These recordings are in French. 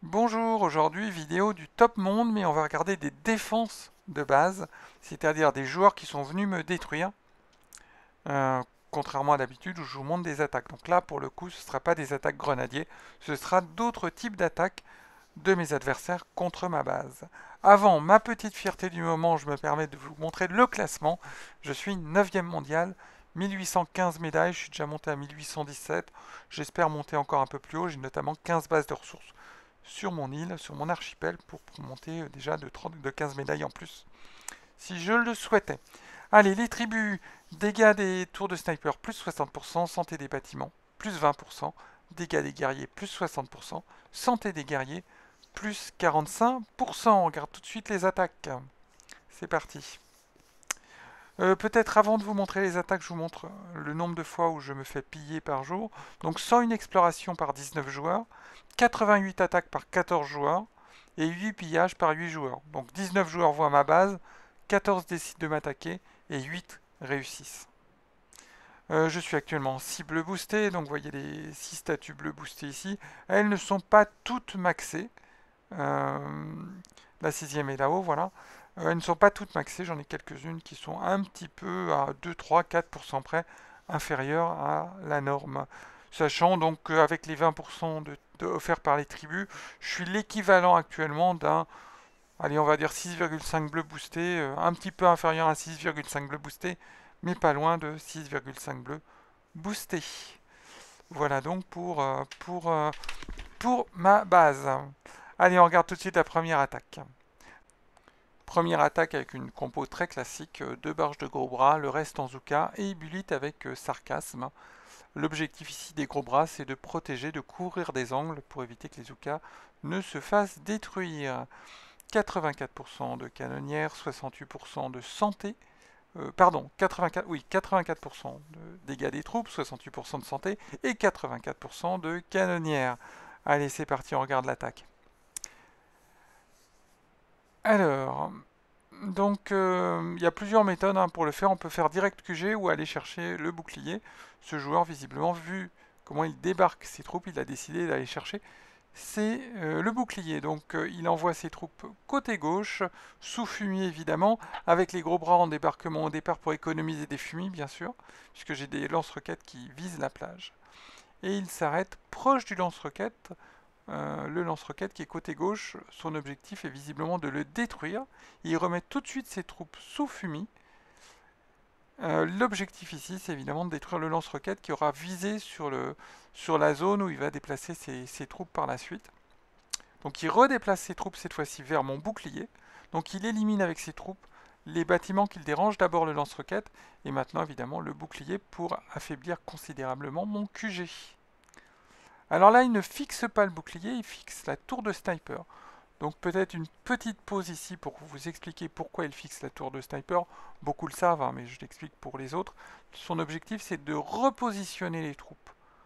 Bonjour, aujourd'hui vidéo du top monde, mais on va regarder des défenses de base, c'est-à-dire des joueurs qui sont venus me détruire, euh, contrairement à d'habitude où je vous montre des attaques. Donc là, pour le coup, ce ne sera pas des attaques grenadiers, ce sera d'autres types d'attaques de mes adversaires contre ma base. Avant, ma petite fierté du moment, je me permets de vous montrer le classement. Je suis 9e mondial, 1815 médailles, je suis déjà monté à 1817. J'espère monter encore un peu plus haut, j'ai notamment 15 bases de ressources sur mon île, sur mon archipel, pour monter déjà de 15 médailles en plus, si je le souhaitais. Allez, les tribus, dégâts des tours de sniper, plus 60%, santé des bâtiments, plus 20%, dégâts des guerriers, plus 60%, santé des guerriers, plus 45%. On regarde tout de suite les attaques. C'est parti. Peut-être avant de vous montrer les attaques, je vous montre le nombre de fois où je me fais piller par jour. Donc 101 explorations par 19 joueurs, 88 attaques par 14 joueurs et 8 pillages par 8 joueurs. Donc 19 joueurs voient ma base, 14 décident de m'attaquer et 8 réussissent. Je suis actuellement en cible boostée, donc vous voyez les 6 statues bleues boostées ici. Elles ne sont pas toutes maxées. La sixième est là-haut, voilà. Elles ne sont pas toutes maxées, j'en ai quelques-unes qui sont un petit peu à 2, 3, 4% près inférieures à la norme. Sachant donc qu'avec les 20% offerts par les tribus, je suis l'équivalent actuellement d'un, allez, on va dire 6,5 bleu boosté, un petit peu inférieur à 6,5 bleu boosté, mais pas loin de 6,5 bleu boosté. Voilà donc pour ma base. Allez, on regarde tout de suite la première attaque. Première attaque avec une compo très classique, deux barges de gros bras, le reste en Zuka et Ibulite avec sarcasme. L'objectif ici des gros bras, c'est de protéger, de couvrir des angles pour éviter que les Zuka ne se fassent détruire. 84% de canonnière, 68% de santé, pardon, 84, oui, 84% de dégâts des troupes, 68% de santé et 84% de canonnière. Allez, c'est parti, on regarde l'attaque. Alors, donc il y a plusieurs méthodes pour le faire. On peut faire direct QG ou aller chercher le bouclier. Ce joueur, visiblement, vu comment il débarque ses troupes, il a décidé d'aller chercher le bouclier. Donc il envoie ses troupes côté gauche, sous fumier évidemment, avec les gros bras en débarquement au départ pour économiser des fumis, bien sûr, puisque j'ai des lance-roquettes qui visent la plage. Et il s'arrête proche du lance-roquette. Le lance-roquette qui est côté gauche, son objectif est visiblement de le détruire. Il remet tout de suite ses troupes sous fumis. L'objectif ici, c'est évidemment de détruire le lance-roquette qui aura visé sur la zone où il va déplacer ses troupes par la suite. Donc il redéplace ses troupes cette fois-ci vers mon bouclier. Donc il élimine avec ses troupes les bâtiments qu'il dérange, d'abord le lance-roquette, et maintenant évidemment le bouclier pour affaiblir considérablement mon QG. Alors là, il ne fixe pas le bouclier, il fixe la tour de sniper. Donc peut-être une petite pause ici pour vous expliquer pourquoi il fixe la tour de sniper. Beaucoup le savent, mais je l'explique pour les autres. Son objectif, c'est de repositionner les troupes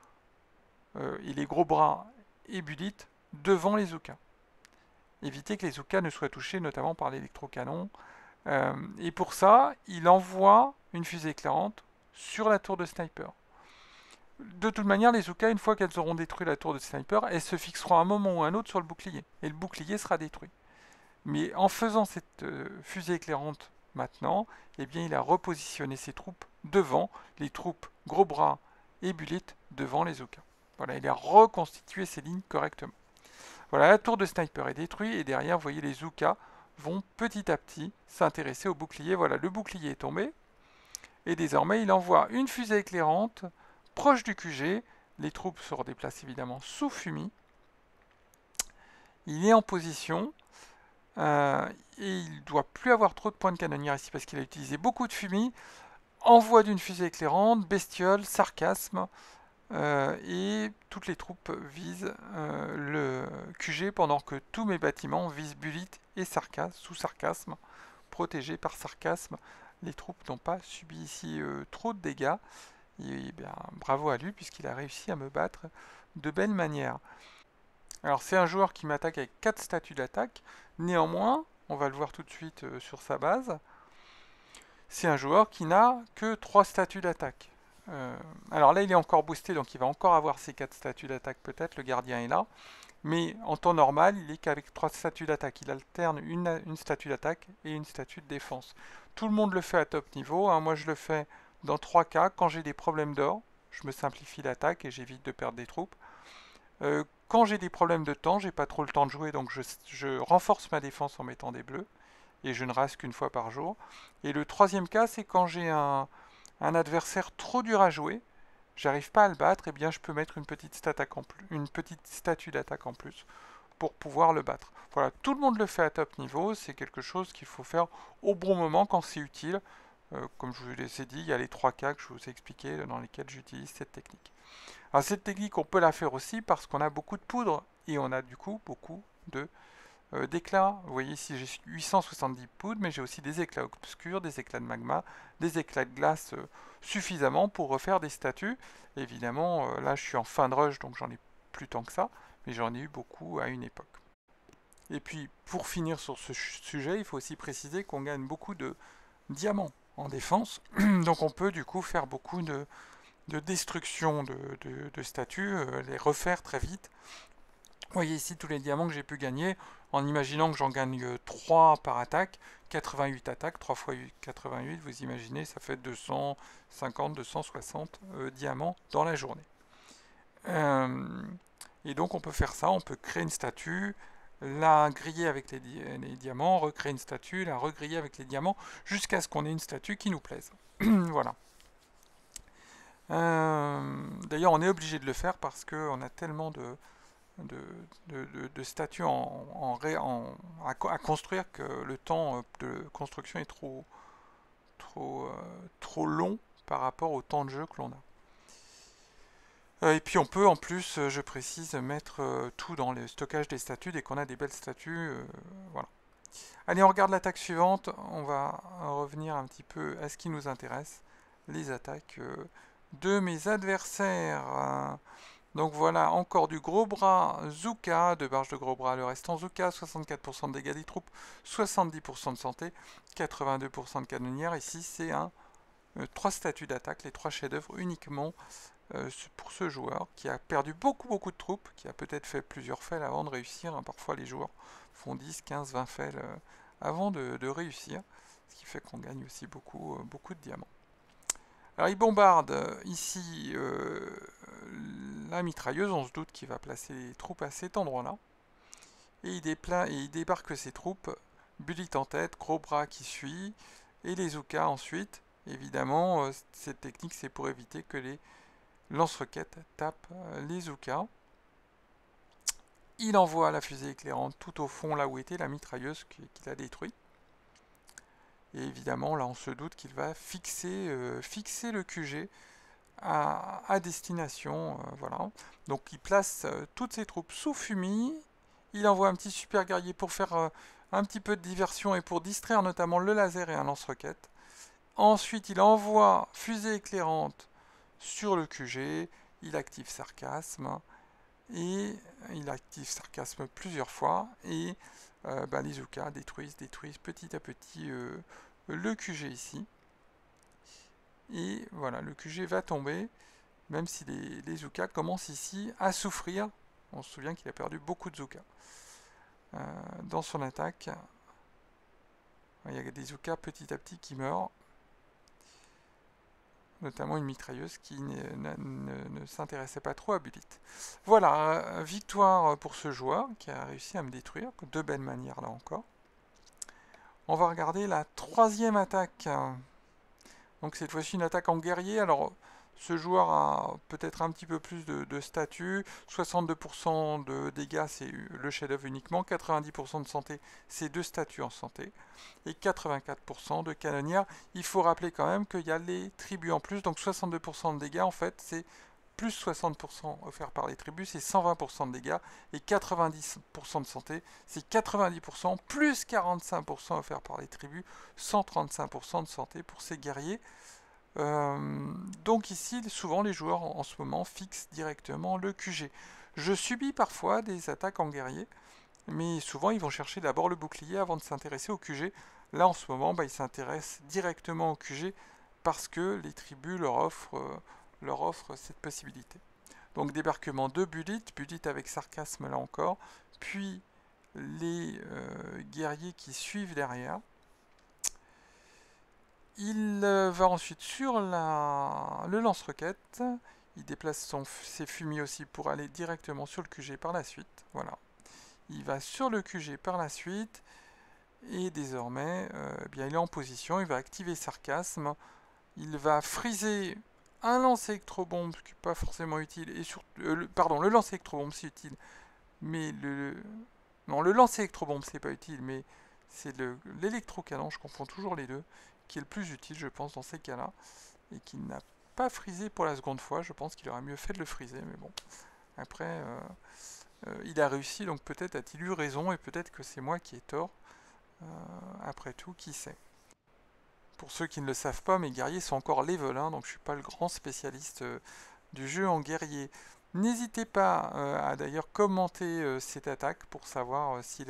et les gros bras et Bulite devant les Zuka. Éviter que les Zuka ne soient touchés notamment par l'électrocanon. Et pour ça, il envoie une fusée éclairante sur la tour de sniper. De toute manière, les Zuka, une fois qu'elles auront détruit la tour de sniper, elles se fixeront à un moment ou à un autre sur le bouclier. Et le bouclier sera détruit. Mais en faisant cette fusée éclairante maintenant, eh bien, il a repositionné ses troupes devant, les troupes gros bras et Bulite devant les Zuka. Voilà, il a reconstitué ses lignes correctement. Voilà, la tour de sniper est détruite et derrière, vous voyez, les Zuka vont petit à petit s'intéresser au bouclier. Voilà, le bouclier est tombé. Et désormais, il envoie une fusée éclairante proche du QG. Les troupes se redéplacent évidemment sous fumis. Il est en position. Et il ne doit plus avoir trop de points de canonnière ici parce qu'il a utilisé beaucoup de fumis. Envoi d'une fusée éclairante, bestiole, sarcasme. Et toutes les troupes visent le QG pendant que tous mes bâtiments visent Bulite et sarcasme, sous sarcasme, protégés par sarcasme. Les troupes n'ont pas subi ici trop de dégâts. Et bien, bravo à lui puisqu'il a réussi à me battre de belle manière. Alors c'est un joueur qui m'attaque avec 4 statuts d'attaque. Néanmoins, on va le voir tout de suite sur sa base, c'est un joueur qui n'a que 3 statuts d'attaque. Alors là, il est encore boosté, donc il va encore avoir ses 4 statuts d'attaque peut-être. Le gardien est là. Mais en temps normal, il est qu'avec 3 statuts d'attaque. Il alterne une statue d'attaque et une statue de défense. Tout le monde le fait à top niveau, hein. Moi je le fais dans 3 cas. Quand j'ai des problèmes d'or, je me simplifie l'attaque et j'évite de perdre des troupes. Quand j'ai des problèmes de temps, j'ai pas trop le temps de jouer, donc je renforce ma défense en mettant des bleus. Et je ne rase qu'une fois par jour. Et le troisième cas, c'est quand j'ai un adversaire trop dur à jouer, j'arrive pas à le battre, et bien je peux mettre une petite statue d'attaque en plus pour pouvoir le battre. Voilà, tout le monde le fait à top niveau, c'est quelque chose qu'il faut faire au bon moment quand c'est utile. Comme je vous l'ai dit, il y a les 3 cas que je vous ai expliqués dans lesquels j'utilise cette technique. Alors cette technique, on peut la faire aussi parce qu'on a beaucoup de poudre et on a du coup beaucoup d'éclats. Vous voyez ici j'ai 870 poudres, mais j'ai aussi des éclats obscurs, des éclats de magma, des éclats de glace suffisamment pour refaire des statues. Évidemment, là je suis en fin de rush, donc j'en ai plus tant que ça, mais j'en ai eu beaucoup à une époque. Et puis pour finir sur ce sujet, il faut aussi préciser qu'on gagne beaucoup de diamants en défense, donc on peut du coup faire beaucoup de destruction de statues, les refaire très vite. Vous voyez ici tous les diamants que j'ai pu gagner en imaginant que j'en gagne 3 par attaque, 88 attaques, 3 fois 88, vous imaginez, ça fait 250, 260 diamants dans la journée. Et donc on peut faire ça, on peut créer une statue, la griller avec les diamants, recréer une statue, la regriller avec les diamants, jusqu'à ce qu'on ait une statue qui nous plaise. Voilà. D'ailleurs on est obligé de le faire parce qu'on a tellement de statues à construire que le temps de construction est trop long par rapport au temps de jeu que l'on a. Et puis on peut en plus, je précise, mettre tout dans le stockage des statues dès qu'on a des belles statues. Voilà. Allez, on regarde l'attaque suivante. On va revenir un petit peu à ce qui nous intéresse, les attaques de mes adversaires. Donc voilà, encore du gros bras Zuka, 2 barges de gros bras, le restant Zuka, 64% de dégâts des troupes, 70% de santé, 82% de canonnière. Ici, c'est 3 statues d'attaque, les 3 chefs-d'œuvre uniquement pour ce joueur qui a perdu beaucoup de troupes, qui a peut-être fait plusieurs fails avant de réussir. Hein. Parfois, les joueurs font 10, 15, 20 fails avant de réussir, ce qui fait qu'on gagne aussi beaucoup de diamants. Alors il bombarde ici la mitrailleuse, on se doute qu'il va placer les troupes à cet endroit-là. Et il débarque ses troupes, Bullet en tête, gros bras qui suit, et les Zuka ensuite. Évidemment, cette technique c'est pour éviter que les lance-roquettes tapent les Zuka. Il envoie la fusée éclairante tout au fond là où était la mitrailleuse qu'il a détruite. Et évidemment, là, on se doute qu'il va fixer le QG à destination. Voilà. Donc, il place toutes ses troupes sous fumier. Il envoie un petit super guerrier pour faire un petit peu de diversion et pour distraire notamment le laser et un lance-roquette. Ensuite, il envoie fusée éclairante sur le QG. Il active sarcasme. Et il active sarcasme plusieurs fois. Et les Zuka détruisent petit à petit le QG ici. Et voilà, le QG va tomber, même si les Zuka commencent ici à souffrir. On se souvient qu'il a perdu beaucoup de Zuka dans son attaque. Il y a des Zuka petit à petit qui meurent. Notamment une mitrailleuse qui ne s'intéressait pas trop à Bullet. Voilà, victoire pour ce joueur qui a réussi à me détruire, de belle manière là encore. On va regarder la troisième attaque. Donc cette fois-ci une attaque en guerrier. Alors ce joueur a peut-être un petit peu plus de statut. 62% de dégâts c'est le chef-d'œuvre uniquement. 90% de santé c'est 2 statues en santé. Et 84% de canonnière. Il faut rappeler quand même qu'il y a les tribus en plus. Donc 62% de dégâts en fait c'est plus 60% offert par les tribus, c'est 120% de dégâts, et 90% de santé, c'est 90%, plus 45% offert par les tribus, 135% de santé pour ces guerriers. Donc ici, souvent les joueurs en ce moment fixent directement le QG. Je subis parfois des attaques en guerrier, mais souvent ils vont chercher d'abord le bouclier avant de s'intéresser au QG. Là en ce moment, ils s'intéressent directement au QG parce que les tribus leur offrent cette possibilité. Donc débarquement de Bullet avec sarcasme là encore, puis les guerriers qui suivent derrière. Il va ensuite sur le lance-roquette. Il déplace ses fumiers aussi pour aller directement sur le QG par la suite. Voilà. Il va sur le QG par la suite. Et désormais, bien, il est en position. Il va activer sarcasme. Il va friser un lance-électrobombe, ce qui n'est pas forcément utile. Et pardon, le lance-électrobombe c'est utile. Mais non, le lance-électrobombe c'est pas utile. Mais c'est l'électrocanon, je confonds toujours les deux, qui est le plus utile, je pense, dans ces cas-là. Et qui n'a pas frisé pour la seconde fois. Je pense qu'il aurait mieux fait de le friser. Mais bon, après, il a réussi. Donc peut-être a-t-il eu raison. Et peut-être que c'est moi qui ai tort. Après tout, qui sait. Pour ceux qui ne le savent pas, mes guerriers sont encore level 1, donc je ne suis pas le grand spécialiste du jeu en guerrier. N'hésitez pas à d'ailleurs commenter cette attaque pour savoir si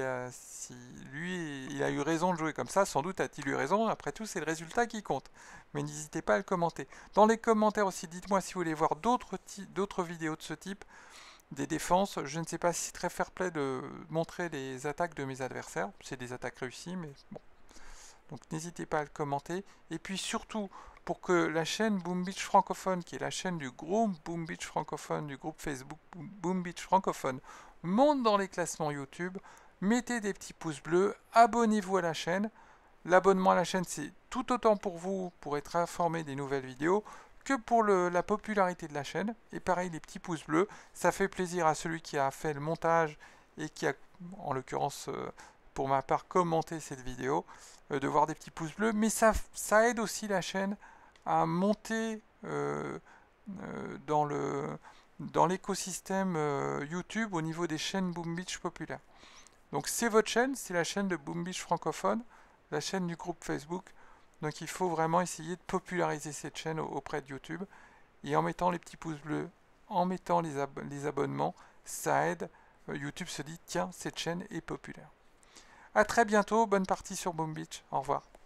lui il a eu raison de jouer comme ça. Sans doute a-t-il eu raison, après tout c'est le résultat qui compte. Mais n'hésitez pas à le commenter. Dans les commentaires aussi, dites-moi si vous voulez voir d'autres vidéos de ce type, des défenses. Je ne sais pas si c'est très fair play de montrer les attaques de mes adversaires. C'est des attaques réussies, mais bon. Donc n'hésitez pas à le commenter. Et puis surtout, pour que la chaîne Boom Beach Francophone, qui est la chaîne du groupe Boom Beach Francophone, du groupe Facebook Boom Beach Francophone, monte dans les classements YouTube, mettez des petits pouces bleus, abonnez-vous à la chaîne. L'abonnement à la chaîne, c'est tout autant pour vous, pour être informé des nouvelles vidéos, que pour la popularité de la chaîne. Et pareil, les petits pouces bleus, ça fait plaisir à celui qui a fait le montage et qui a, en l'occurrence, pour ma part, commenté cette vidéo, de voir des petits pouces bleus. Mais ça aide aussi la chaîne à monter dans l'écosystème YouTube au niveau des chaînes Boom Beach populaires. Donc c'est votre chaîne, c'est la chaîne de Boom Beach Francophone, la chaîne du groupe Facebook. Donc il faut vraiment essayer de populariser cette chaîne auprès de YouTube. Et en mettant les petits pouces bleus, en mettant les abonnements, ça aide. YouTube se dit, tiens, cette chaîne est populaire. A très bientôt, bonne partie sur Boom Beach. Au revoir.